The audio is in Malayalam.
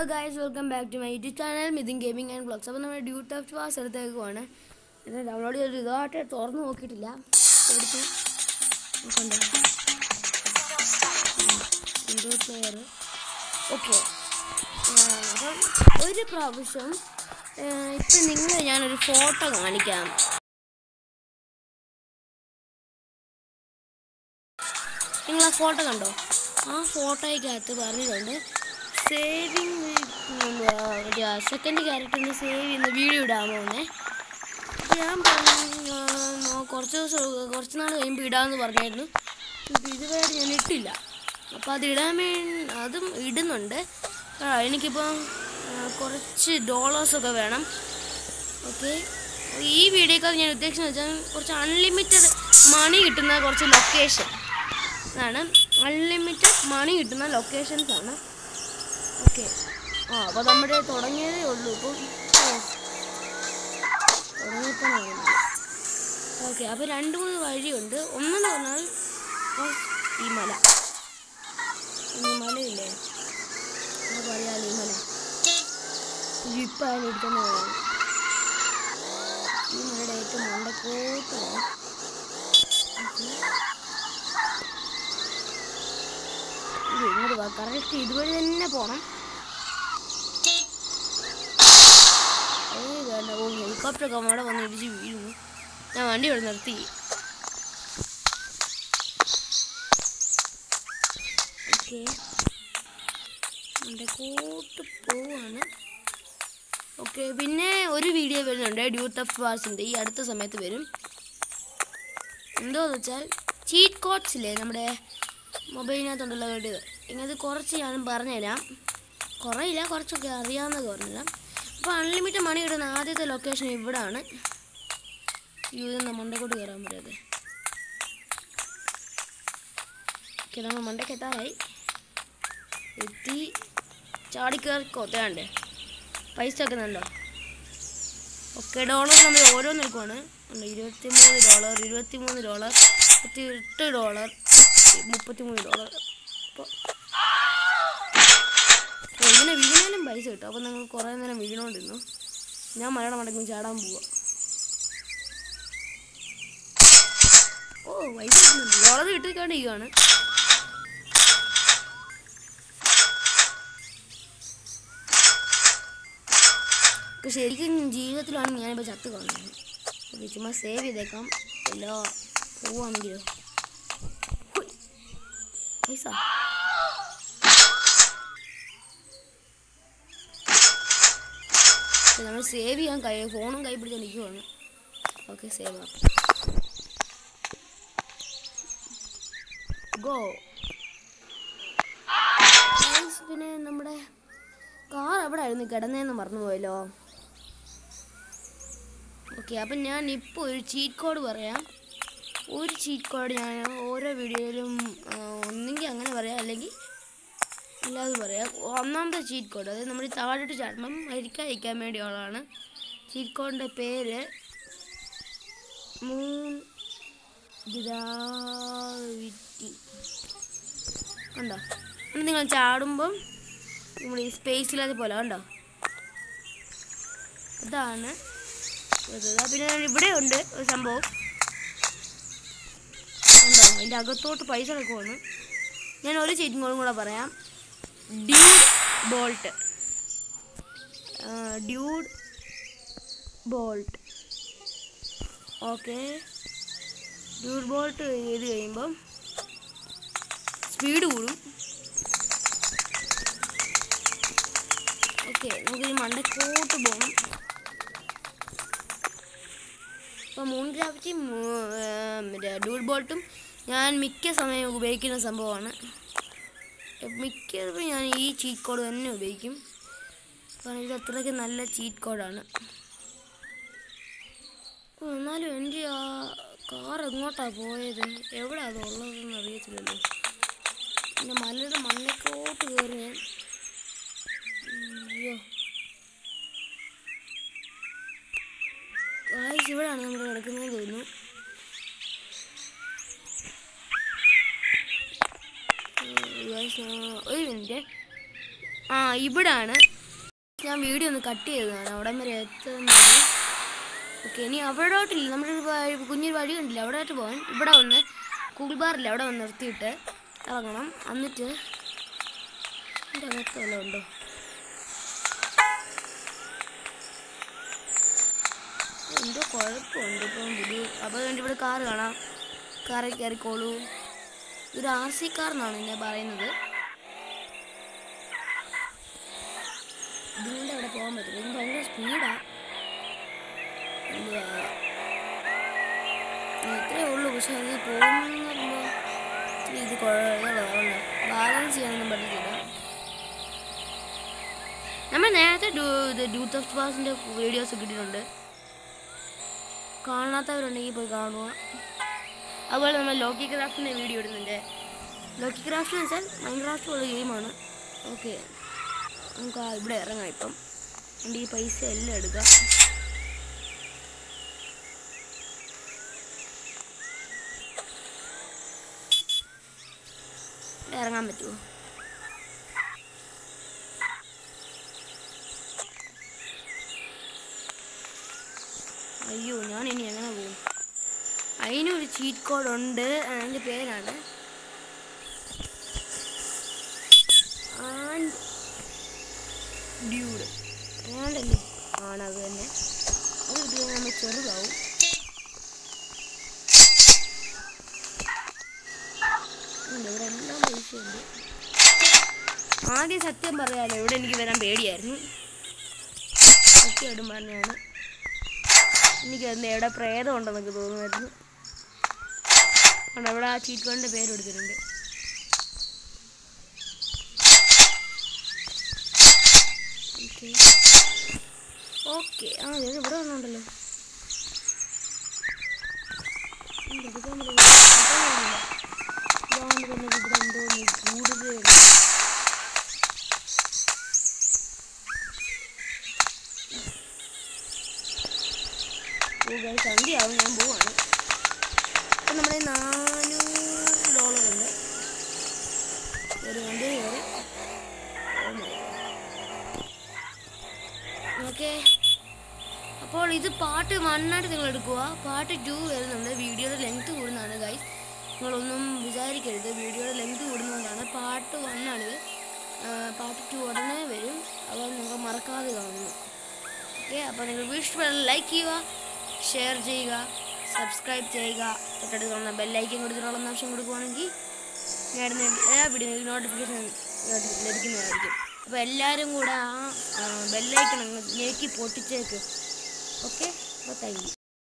guys, welcome back to my YouTube channel Midin Gaming and Vlogs. അപ്പോൾ നമ്മൾ ഡ്യൂട്ട് ഓഫ് വാസ് എടുത്തേക്കുവാണ്. ഇത് ഡൗൺലോഡ് ചെയ്ത് ഇതായിട്ട് തുറന്ന് നോക്കിയിട്ടില്ല. എടുത്തു സിംഗിൾ പ്ലെയർ. ഓക്കെ, അപ്പം ഒരു പ്രാവശ്യം ഇപ്പം ഞാനൊരു ഫോട്ടോ കാണിക്കാം. നിങ്ങൾ ആ ഫോട്ടോ കണ്ടോ? ആ ഫോട്ടോയ്ക്കകത്ത് പറഞ്ഞിട്ടുണ്ട് സേവിങ് സെക്കൻഡ് ക്യാരക്ടറിന് സേവ് ചെയ്യുന്ന വീഡിയോ ഇടാമോ എന്നേ. ഞാൻ കുറച്ച് നാൾ കഴിയുമ്പോൾ ഇടാമെന്ന് പറഞ്ഞായിരുന്നു. ഇതുവരെ ഞാൻ ഇട്ടില്ല. അപ്പോൾ അതും ഇടുന്നുണ്ട്. എനിക്കിപ്പോൾ കുറച്ച് ഡോളേഴ്സൊക്കെ വേണം. ഓക്കെ, ഈ വീഡിയോക്കകത്ത് ഞാൻ ഉദ്ദേശിച്ചെന്ന് വെച്ചാൽ കുറച്ച് അൺലിമിറ്റഡ് മണി കിട്ടുന്ന കുറച്ച് ലൊക്കേഷൻ ആണ്. അൺലിമിറ്റഡ് മണി കിട്ടുന്ന ലൊക്കേഷൻസാണ്. ഓക്കെ, അപ്പോൾ നമ്മുടെ തുടങ്ങിയതേ ഉള്ളൂ. ഇപ്പം തുടങ്ങിയപ്പോഴാണ്. ഓക്കെ, അപ്പോൾ 2-3 വഴിയുണ്ട്. ഒന്നെന്ന് പറഞ്ഞാൽ ഈ മലയില്ലേ, നമുക്ക് അറിയാമല്ലോ ഈ മല. ഇപ്പം എടുക്കുന്ന ഈ മലയുടെ ഏറ്റവും മണ്ടക്കോട്ടാണ്. ഇങ്ങോട്ട് പോകാം. കറക്റ്റ് ഇതുവഴി തന്നെ പോകണം. വേണ്ട, ഹെലികോപ്റ്ററൊക്കെ അവിടെ വന്ന് ഇടിച്ച് വീഴുന്നു. ഞാൻ വണ്ടി ഇവിടെ നിർത്തി. ഓക്കെ, എൻ്റെ കൂട്ട് പോവാണ്. ഓക്കെ, പിന്നെ ഒരു വീഡിയോ വരുന്നുണ്ട് ഡ്യൂട്ട് ഓഫ് വാർസിൻ്റെ. ഈ അടുത്ത സമയത്ത് വരും. എന്തോന്ന് വെച്ചാൽ ചീറ്റ് കോഡ്സില്ലേ നമ്മുടെ മൊബൈലിനകത്തുണ്ടല്ലോ വീഡിയോ. ഇങ്ങനത്തെ കുറച്ച് ഞാനും പറഞ്ഞുതരാം. കുറേയില്ല, കുറച്ചൊക്കെ അറിയാവുന്നത് പറഞ്ഞുതരാം. അപ്പോൾ അൺലിമിറ്റഡ് മണി കിട്ടുന്ന ആദ്യത്തെ ലൊക്കേഷൻ ഇവിടാണ്. ഇത് മണ്ടക്കോട്ട് കയറാൻ പറ്റാതെ. ഓക്കെ, നമ്മൾ മണ്ടക്കെത്താറായി. എത്തി. ചാടിക്കയറിക്കോത്തയാണ്ട് പൈസ വെക്കുന്നുണ്ടോ? ഓക്കെ, ഡോളർ നമ്മൾ ഓരോന്ന് എടുക്കുവാണ്. $23, $23, $28, $33. അപ്പോൾ ഇങ്ങനെ വീണാലും പൈസ കിട്ടും. അപ്പോൾ നിങ്ങൾ കുറേ നേരം വീണോണ്ടിരുന്നു. ഞാൻ മലയുടെ മടങ്ങി ചാടാൻ പോവാ. പൈസ കിട്ടുന്നുണ്ട്. ഡോളർ കിട്ടിക്കൊണ്ടിരിക്കുകയാണ്. അപ്പോൾ ശരിക്കും ജീവിതത്തിലാണ് ഞാനിപ്പോൾ ചത്ത് കാണുന്നത്. ഓക്കെ, ചുമ്മാ സേവ് ചെയ്തേക്കാം. എല്ലാ പോവാണെങ്കിലോ പൈസ. നമ്മൾ സേവ് ചെയ്യാൻ ഫോണും കൈ പിടിച്ച് നിൽക്കുവാണ്. ഓക്കെ, സേവ് ആക്കാം. ഗോ. പിന്നെ നമ്മുടെ കാർ എവിടെ ആയിരുന്നു കിടന്നതെന്ന് മറന്നുപോയല്ലോ. ഓക്കെ, അപ്പം ഞാൻ ഇപ്പോൾ ഒരു ചീറ്റ് കോഡ് പറയാം. ഒരു ചീറ്റ് കോഡ് ഞാൻ ഓരോ വീഡിയോയിലും ഒന്നെങ്കിൽ അങ്ങനെ പറയാം, അല്ലെങ്കിൽ അല്ലാതെ പറയാം. ഒന്നാമത്തെ ചീറ്റ് കോഡ്, അതായത് നമ്മൾ താഴോട്ട് ചാടുമ്പം അയക്കാൻ വേണ്ടിയുള്ളതാണ്. ചീറ്റ് കോഡിൻ്റെ പേര് മൂൺ ഗ്രാവിറ്റി. കണ്ടോ? എന്നിട്ട് നിങ്ങൾ ചാടുമ്പം നമ്മൾ ഈ സ്പേസില്ലാതെ പോലെ കണ്ടോ? അതാണ്. പിന്നെ ഇവിടെ ഉണ്ട് ഒരു സംഭവം ഉണ്ടോ, അതിൻ്റെ അകത്തോട്ട് പൈസ എടുക്കുവാണ്. ഞാൻ ഒരു ചീറ്റിംഗ് കോഡും കൂടെ പറയാം. Dude bolt. Okay, dude bolt ചെയ്ത് കഴിയുമ്പം സ്പീഡ് കൂടും. ഓക്കെ, നമുക്ക് ഈ മണ്ടക്കോട്ട് പോകണം. അപ്പോൾ മൂൺ ഗ്രാവിറ്റി ഡ്യൂഡ് ബോൾട്ടും ഞാൻ മിക്ക സമയം ഉപയോഗിക്കുന്ന സംഭവമാണ്. മിക്കതും ഞാൻ ഈ ചീറ്റ് കോഡ് തന്നെ ഉപയോഗിക്കും. കാരണം ഇത് അത്രയ്ക്ക് നല്ല ചീറ്റ് കോഡാണ്. എന്നാലും എൻ്റെ ആ കാർ എങ്ങോട്ടാണ് പോയത്, എവിടെ അത് ഉള്ളതെന്ന് അറിയത്തില്ലല്ലോ. പിന്നെ മലയുടെ മണ്ണക്കോട്ട് കയറി ഞാൻ. അയ്യോ, ഇവിടെയാണ് നമ്മൾ കിടക്കുന്നത് തോന്നുന്നു. ഒരു മിനിറ്റ്. ഇവിടാണ് ഞാൻ വീഡിയോ ഒന്ന് കട്ട് ചെയ്തതാണ് അവിടെ വരെ എത്തുന്നത്. ഓക്കെ, ഇനി അവിടോട്ടില്ല, നമ്മുടെ കുഞ്ഞൊരു വഴി കണ്ടില്ല, അവിടോട്ട് പോകാൻ ഇവിടെ വന്ന് കൂൾ ബാറില്ല അവിടെ വന്ന് നിർത്തിയിട്ട് ഇറങ്ങണം. എന്നിട്ട് എൻ്റെ അകത്ത് വല്ലതും ഉണ്ടോ? എന്തോ കുഴപ്പമുണ്ട് ഇപ്പം പുതിയ. അപ്പോൾ വേണ്ടി ഇവിടെ കാറ് കാണാം, കാറിൽ കയറിക്കോളൂ. ഒരു RC കാറിനാണ് എന്നെ പറയുന്നത്. ഇതിൻ്റെ അവിടെ പോകാൻ പറ്റില്ല, ഇത് ഭയങ്കര സ്പീഡാണ്. എന്തുവാ ഇത്രയേ ഉള്ളൂ, പക്ഷെ അത് പോകുമ്പോൾ ഇത് ബാലൻസ് ചെയ്യാനൊന്നും പറ്റത്തില്ല. നമ്മൾ നേരത്തെ ഡ്യൂത്ത് ഓഫ് പാസിൻ്റെ വീഡിയോസ് കിട്ടിയിട്ടുണ്ട്, കാണാത്തവരുണ്ടെങ്കിൽ പോയി കാണുക. അതുപോലെ നമ്മൾ ലോക്കി ക്രാഫ്റ്റിൻ്റെ വീഡിയോ ഇടുന്നുണ്ട്. ലോക്കി ക്രാഫ്റ്റ് എന്ന് വെച്ചാൽ മൈൻക്രാഫ്റ്റ് ഉള്ള ഗെയിമാണ്. ഓക്കെ, നമുക്ക് ഇവിടെ ഇറങ്ങാം. ഇപ്പം എൻ്റെ ഈ പൈസ എല്ലാം എടുക്കാം. ഇറങ്ങാൻ പറ്റുമോ? അയ്യോ, ഞാൻ ഇനി എങ്ങനെ പോകും? അതിനൊരു ചീറ്റ് കോഡ് ഉണ്ട്, അതിൻ്റെ പേരാണ് ഡ്യൂഡ് ആണ്ടല്ലേ ആണത് തന്നെ. അത് കിട്ടിയാൽ നമ്മൾ ചെറുതാവും. ഇവിടെ എല്ലാം പൈസയുണ്ട്. ആദ്യം സത്യം പറയാലോ, ഇവിടെ എനിക്ക് വരാൻ പേടിയായിരുന്നു. സത്യമായിട്ടും പറഞ്ഞാണ്, എനിക്ക് എവിടെ പ്രേതം ഉണ്ടെന്നൊക്കെ തോന്നുമായിരുന്നു. അവിടെ ആ ചീറ്റ് കോഡിൻ്റെ പേര് കൊടുത്തിട്ടുണ്ട്. ഓക്കെ, ആ ഇവിടെ വന്നുണ്ടല്ലോ. ഇവിടെ എന്തോ കൂടുതൽ സന്ധ്യയാവും, ഞാൻ പോവാണ്. അപ്പം നമ്മുടെ $400 ഉണ്ട്. ഒരു വണ്ടി കയറി. ഓക്കെ, അപ്പോൾ ഇത് പാർട്ട് 1 നിങ്ങൾ എടുക്കുക. പാർട്ട് 2 വരുന്നുണ്ട്. വീഡിയോയുടെ ലെങ്ത് കൂടുന്നതാണ് ഗൈസ്, നിങ്ങളൊന്നും വിചാരിക്കരുത്. വീഡിയോയുടെ ലെങ്ത് കൂടുന്നതാണ്. പാർട്ട് 1 ആണിത്. പാർട്ട് 2 ഉടനെ വരും. അപ്പോൾ നിങ്ങൾ മറക്കാതെ കാണുന്നു. ഓക്കെ, അപ്പോൾ നിങ്ങൾ വീഡിയോ ലൈക്ക് ചെയ്യുക, ഷെയർ ചെയ്യുക, സബ്സ്ക്രൈബ് ചെയ്യുക. തൊട്ടടുത്ത് കാണുന്ന ബെല്ലൈക്കൻ കൊടുത്തിട്ടുള്ള ഓപ്ഷൻ കൊടുക്കുകയാണെങ്കിൽ ഞാൻ എല്ലാ വീഡിയോ നോട്ടിഫിക്കേഷൻ ലഭിക്കുന്നതായിരിക്കും. അപ്പോൾ എല്ലാവരും കൂടെ ആ ബെല്ലൈക്കൺ അങ്ങ് ഞെക്കി പൊട്ടിച്ചേക്ക്. ഓക്കെ, അപ്പോൾ താങ്ക് യു.